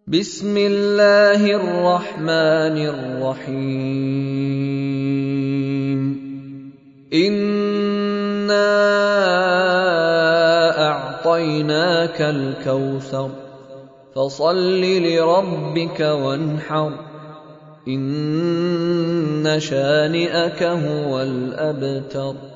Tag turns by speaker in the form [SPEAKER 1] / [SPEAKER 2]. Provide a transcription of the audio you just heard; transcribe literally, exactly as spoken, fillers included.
[SPEAKER 1] بسم الله الرحمن الرحيم إنا أعطيناك الكوثر فصل لربك وانحر إن شانئك هو الأبتر.